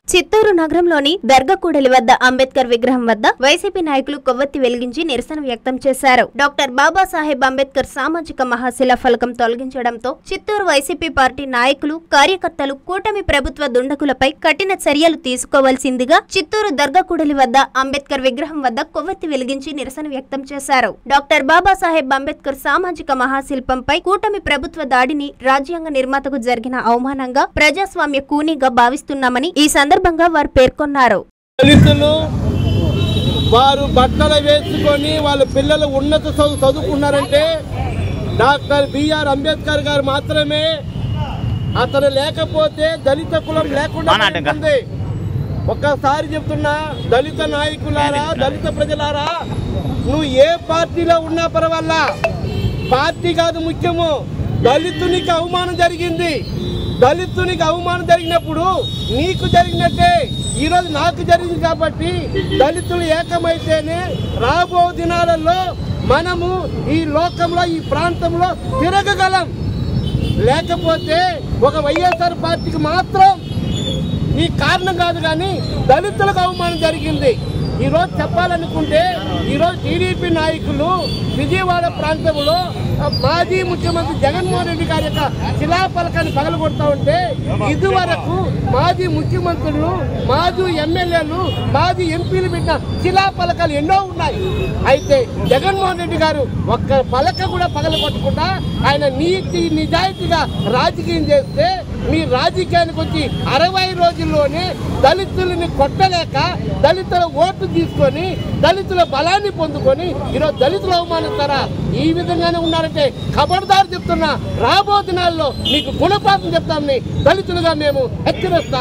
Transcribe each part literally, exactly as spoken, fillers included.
చిత్తూరు నగరంలోని దర్గకూడలి వద్ద అంబేద్కర్ విగ్రహం వద్ద వైసీపీ నాయకులు కొవ్వొత్తి వెలిగించి నిరసన వ్యక్తం చేశారు. డాక్టర్ బాబాసాహెబ్ అంబేద్కర్ సామాజిక మహాశిలా ఫలకం తొలగించడంతో చిత్తూరు వైసీపీ పార్టీ నాయకులు, కార్యకర్తలు కూటమి ప్రభుత్వ దుండగులపై కఠిన చర్యలు తీసుకోవాల్సిందిగా చిత్తూరు దర్గకూడలి వద్ద అంబేద్కర్ విగ్రహం వద్ద కొవ్వొత్తి వెలిగించి నిరసన వ్యక్తం చేశారు. డాక్టర్ బాబాసాహెబ్ అంబేద్కర్ సామాజిక మహాశిల్పంపై కూటమి ప్రభుత్వ దాడిని రాజ్యాంగ నిర్మాతకు జరిగిన అవమానంగా, ప్రజాస్వామ్య కూనీగా భావిస్తున్నామని ఈ సందర్భంగా వారు పేర్కొన్నారు. దళితులు వారు బట్టలు వేసుకొని వాళ్ళ పిల్లలు ఉన్నత చదువు చదువుకున్నారంటే డాక్టర్ బిఆర్ అంబేద్కర్ గారు మాత్రమే. అతను లేకపోతే దళిత కులం లేకుండా ఉంటుంది. ఒక్కసారి చెప్తున్నా, దళిత నాయకులారా, దళిత ప్రజలారా, నువ్వు ఏ పార్టీలో ఉన్నా పర్వాలా, పార్టీ కాదు ముఖ్యము. దళితునికి అవమానం జరిగింది. దళితునికి అవమానం జరిగినప్పుడు నీకు జరిగినట్టే ఈరోజు నాకు జరిగింది. కాబట్టి దళితులు ఏకమైతేనే రాబో దినాలలో మనము ఈ లోకంలో, ఈ ప్రాంతంలో తిరగగలం. లేకపోతే ఒక వైఎస్ఆర్ పార్టీకి మాత్రం ఈ కారణం కాదు, కానీ దళితులకు అవమానం జరిగింది. ఈరోజు చెప్పాలనుకుంటే ఈరోజు టీడీపీ నాయకులు విజయవాడ ప్రాంతంలో మాజీ ముఖ్యమంత్రి జగన్మోహన్ రెడ్డి గారి యొక్క శిలాఫలకాన్ని పగలగొడతా ఉంటే, ఇదివరకు మాజీ ముఖ్యమంత్రులు, మాజీ ఎమ్మెల్యేలు, మాజీ ఎంపీలు పెట్టిన శిలాఫలకాలు ఎన్నో ఉన్నాయి. అయితే జగన్మోహన్ రెడ్డి గారు ఒక్క పలక కూడా పగలగొట్టకుండా ఆయన నీతి నిజాయితీగా రాజకీయం చేస్తే, మీ రాజకీయానికి వచ్చి అరవై రోజుల్లోనే దళితులని కొట్టలేక దళితుల ఓటు తీసుకొని దళితుల బలాన్ని పొందుకొని ఈరోజు దళితులు అవమానిస్తారా? ఈ విధంగానే ఉన్నారంటే ఖబర్దారు చెప్తున్నా, రాబో దినాల్లో మీకు గుణపాఠం చెప్తామని దళితులుగా మేము హెచ్చరిస్తాం.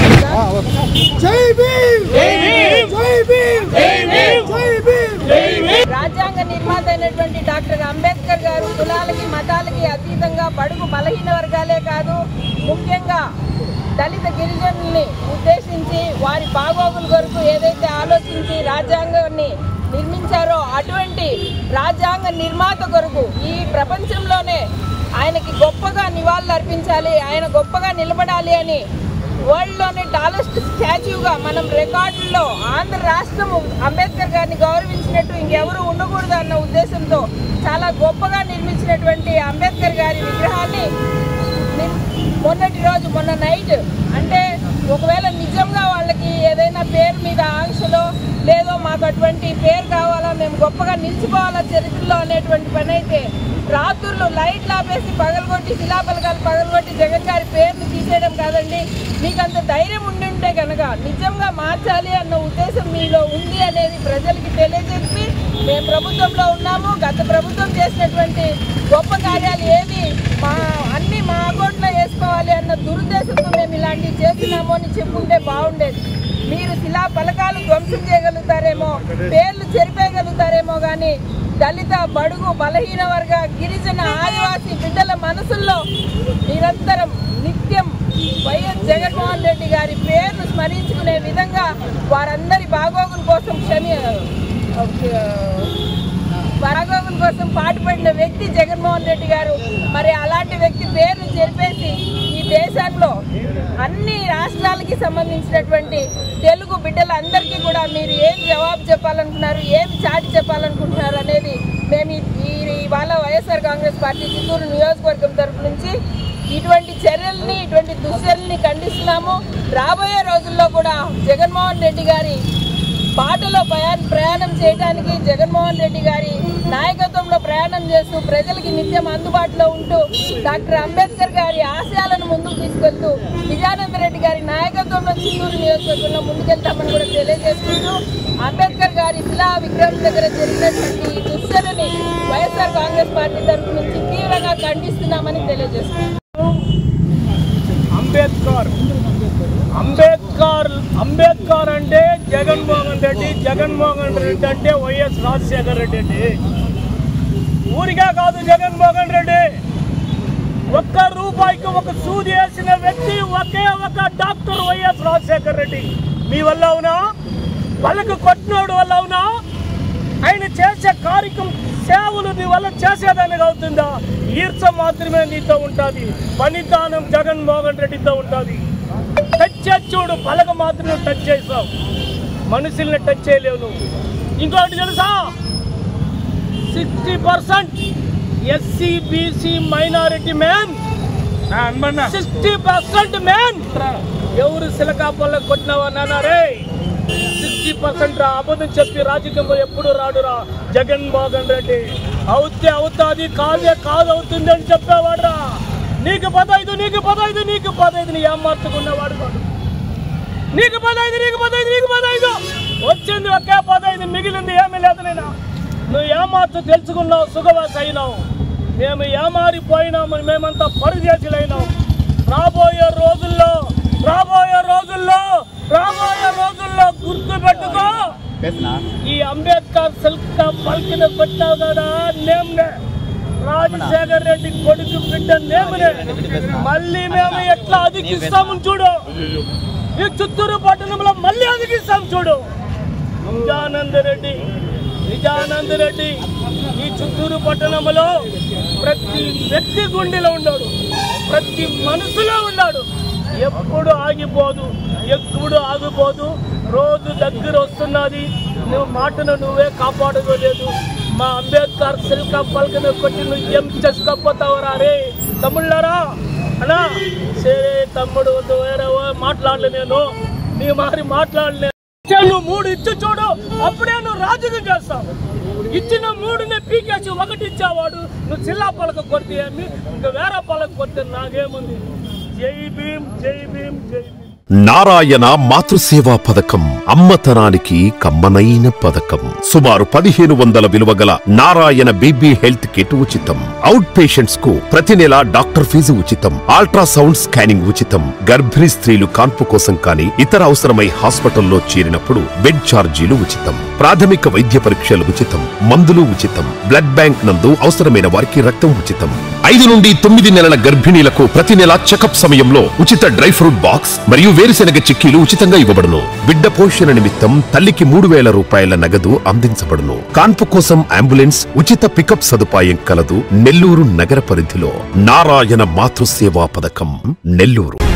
రాజ్యాంగ నిర్మాత అయినటువంటి డాక్టర్ అంబేద్కర్ గారు కులాలకి, మతాలకి అతీతంగా బడుగు బలహీన వర్గాలే కాదు, ముఖ్యంగా దళిత గిరిజనుల్ని ఉద్దేశించి వారి బాగోగుల కొరకు ఏదైతే ఆలోచించి రాజ్యాంగాన్ని నిర్మించారో అటువంటి రాజ్యాంగ నిర్మాత కొరకు ఈ ప్రపంచంలోనే ఆయనకి గొప్పగా నివాళులు అర్పించాలి, ఆయన గొప్పగా నిలబడాలి అని వరల్డ్లోనే టాలెస్ట్ స్టాచ్యూగా మనం రికార్డుల్లో ఆంధ్ర రాష్ట్రము అంబేద్కర్ గారిని గౌరవించినట్టు ఇంకెవరు ఉండకూడదు అన్న ఉద్దేశంతో చాలా గొప్పగా నిర్మించినటువంటి అంబేద్కర్ గారి విగ్రహాన్ని మొన్నటి రోజు మొన్న నైట్, అంటే ఒకవేళ నిజంగా వాళ్ళకి ఏదైనా పేరు మీద ఆంక్షలో లేదో మాకు అటువంటి పేరు కావాలా, మేము గొప్పగా నిలిచిపోవాలా చరిత్రలో అనేటువంటి పని అయితే రాత్రులు లైట్లు ఆపేసి పగలగొట్టి శిలాఫలకాలు పగలగొట్టి జగన్ గారి పేరుని తీసేయడం కాదండి. మీకు అంత ధైర్యం ఉండింటే కనుక నిజంగా మార్చాలి అన్న ఉద్దేశం మీలో ఉంది అనేది ప్రజలకి తెలియజెప్పి, మేము ప్రభుత్వంలో ఉన్నాము, గత ప్రభుత్వం చేసినటువంటి గొప్ప కార్యాలు ఏవి మా అన్ని మా అకౌంట్లో వేసుకోవాలి అన్న దురుద్దేశంతో మేము ఇలాంటివి చేస్తున్నాము అని చెప్పుంటే బాగుండేది. మీరు శిలా ఫలకాలు ధ్వంసం చేయగలుగుతారేమో, పేర్లు చెరిపేయగలుగుతారేమో, కానీ దళిత, బడుగు, బలహీన వర్గ, గిరిజన, ఆదివాసీ బిడ్డల మనసుల్లో నిరంతరం నిత్యం వైఎస్ జగన్మోహన్ రెడ్డి గారి పేరును స్మరించుకునే విధంగా వారందరి బాగోగుల కోసం క్షమి బాగోగుల కోసం పాటుపడిన వ్యక్తి జగన్మోహన్ రెడ్డి గారు. మరి అలాంటి వ్యక్తి పేరును చెరిపేసి ఈ దేశంలో అన్ని రాష్ట్రాలకి సంబంధించినటువంటి తెలుగు బిడ్డలందరికీ కూడా మీరు ఏం జవాబు చెప్పాలనుకున్నారు, ఏం చాటి చెప్పాలనుకుంటున్నారు అనేది మేము ఈ ఇవాళ వైఎస్ఆర్ కాంగ్రెస్ పార్టీ చిత్తూరు నియోజకవర్గం తరఫు నుంచి ఇటువంటి చర్యల్ని, ఇటువంటి దుశ్చర్యల్ని ఖండిస్తున్నాము. రాబోయే రోజుల్లో కూడా జగన్మోహన్ రెడ్డి గారి బాటలో ప్రయాణం చేయడానికి, జగన్మోహన్ రెడ్డి గారి నాయకత్వంలో ప్రయాణం చేస్తూ ప్రజలకి నిత్యం అందుబాటులో ఉంటూ డాక్టర్ అంబేద్కర్ గారి ఆశయాలను ముందుకు తీసుకెళ్తూ విజయానంద రెడ్డి గారి నాయకత్వంలో చిత్తూరు నియోజకవర్గంలో ముందుకెళ్తామని కూడా తెలియజేసుకుంటూ, అంబేద్కర్ గారి శిలా విగ్రహం దగ్గర జరిగినటువంటి ఈ దుశ్చర్యని వైఎస్ఆర్ కాంగ్రెస్ పార్టీ తరఫు నుంచి తీవ్రంగా ఖండిస్తున్నామని తెలియజేస్తున్నాం. అంబేద్కర్ అంబేద్కర్ అంబేద్కర్ అంటే జగన్మోహన్ రెడ్డి, జగన్మోహన్ రెడ్డి అంటే వైఎస్ రాజశేఖర రెడ్డి అండి. ఊరిగా కాదు జగన్మోహన్ రెడ్డి, ఒక్క రూపాయికి ఒక సూది వేసిన వ్యక్తి ఒకే ఒక డాక్టర్ వైఎస్ రాజశేఖర రెడ్డి. మీ వల్ల అవునా? వాళ్ళకు కొట్టినోడు వల్ల అవునా? ఆయన చేసే కార్యక్రమం సేవలు నీ వల్ల చేసేదానికి అవుతుందా? ఈర్ష మాత్రమే నీతో ఉంటుంది, పనిదానం జగన్మోహన్ రెడ్డితో ఉంటుంది. టచ్ చేసి చూడు, పలక మాత్రమే టచ్ చేసావు, మనుషుల్ని టచ్ చేయలేవు నువ్వు. ఇంకోటి తెలుసా, sixty percent SC BC minority man, sixty percent man ఎవరు సిలకా పళ్ళకు కొట్టినావా నాన్నారే? సిక్స్టీ పర్సెంట్ రా. అబద్ధం చెప్పి రాజకీయంలో ఎప్పుడు రాడురా జగన్మోహన్ రెడ్డి. అవుతే అవుతుంది, కాదే కాదు అవుతుంది అని చెప్పేవాడురా. నీకు పదైదు నీకు పదైదు నీకు పదైదు నీ ఏమార్చుకున్నవాడు కాదు. నీకు పదైదు నీకు పదైదు నీకు పదైదు వచ్చింది ఒకే పదైదు, మిగిలింది ఏమీ లేదు. నేను నువ్వు ఏమార్చు తెలుసుకున్నావు, సుఖవాస అయినావు. మేము ఏమారిపోయినాము, మేమంతా పరుదేశులైనాం. రాబోయే రోజుల్లో రాబోయే రోజుల్లో రాబోయే రోజుల్లో గుర్తు పెట్టుకో, ఈ అంబేద్కర్ సిల్క్ పలికిన పెట్టావు కదా నేమ్నే, రాజశేఖర్ రెడ్డి కొడుకు బిడ్డ నేమ్నే మళ్ళీ మేము ఎట్లా అధికిస్తాము చూడు. ఈ చిత్తూరు పట్టణంలో మళ్ళీ అధికిస్తాం చూడు. నిజానంద రెడ్డి నిజానంద రెడ్డి ఈ చిత్తూరు పట్టణంలో ప్రతి వ్యక్తి గుండెలో ఉన్నాడు, ప్రతి మనసులో ఉన్నాడు. ఎప్పుడు ఆగిపోదు, ఎప్పుడు ఆగిపోదు. రోజు దగ్గర వస్తున్నది, నువ్వు మాటను నువ్వే కాపాడుకోలేదు. మా అంబేద్కర్ సిల్క పలకను కొట్టి నువ్వు ఏం చేసుకోపోతావరా రే తమ్ముళ్ళారా? అన్నా సరే తమ్ముడు, వేరే మాట్లాడలే, నేను నీ మారి మాట్లాడలే. నువ్వు మూడు ఇచ్చి చూడు, అప్పుడే నువ్వు రాజకీయం చేస్తావు. ఇచ్చిన మూడునే పీకేసి ఒకటి ఇచ్చేవాడు నువ్వు చిల్లా పలక కొడితే ఏమి, ఇంకా వేరే పలక కొడితే నాకేముంది? జై భీమ్ జై భీమ్ జై భీమ్. నారాయణ మాతృసేవా పథకం అమ్మతనానికి కమ్మనైన పథకం. సుమారు పదిహేను వందల విలువ గల నారాయణ బేబీ హెల్త్ కిట్ ఉచితం. అవుట్ పేషెంట్స్ కు ప్రతి నెల డాక్టర్ ఫీజు ఉచితం. అల్ట్రాసౌండ్ స్కానింగ్ ఉచితం. గర్భిణీ స్త్రీలు కాన్పు కోసం కానీ ఇతర అవసరమై హాస్పిటల్లో చేరినప్పుడు బెడ్ ఛార్జీలు ఉచితం. ప్రాథమిక వైద్య పరీక్షలు ఉచితం. మందులు ఉచితం. బ్లడ్ బ్యాంక్ నందు అవసరమైన వారికి రక్తం ఉచితం. ఐదు నుండి తొమ్మిది నెలల గర్భిణీలకు ప్రతి నెల చెకప్ సమయంలో ఉచిత డ్రై ఫ్రూట్ బాక్స్ మరియు వేరుశెనగ చిక్కీలు ఉచితంగా ఇవ్వబడును. బిడ్డ పోషణ నిమిత్తం తల్లికి మూడు వేల రూపాయల నగదు అందించబడును. కాన్పు కోసం అంబులెన్స్ ఉచిత పికప్ సదుపాయం కలదు. నెల్లూరు నగర పరిధిలో నారాయణ మాతృసేవా పథకం, నెల్లూరు.